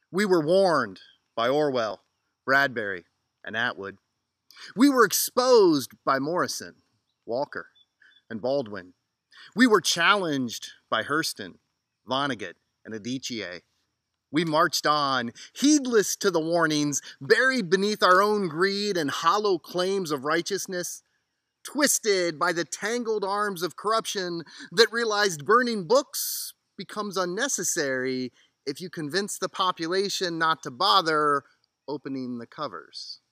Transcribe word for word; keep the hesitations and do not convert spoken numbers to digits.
We were warned by Orwell, Bradbury, and Atwood. We were exposed by Morrison, Walker, and Baldwin. We were challenged by Hurston, Vonnegut, and Adichie. We marched on, heedless to the warnings, buried beneath our own greed and hollow claims of righteousness, twisted by the tangled arms of corruption that realized burning books becomes unnecessary if you convince the population not to bother opening the covers.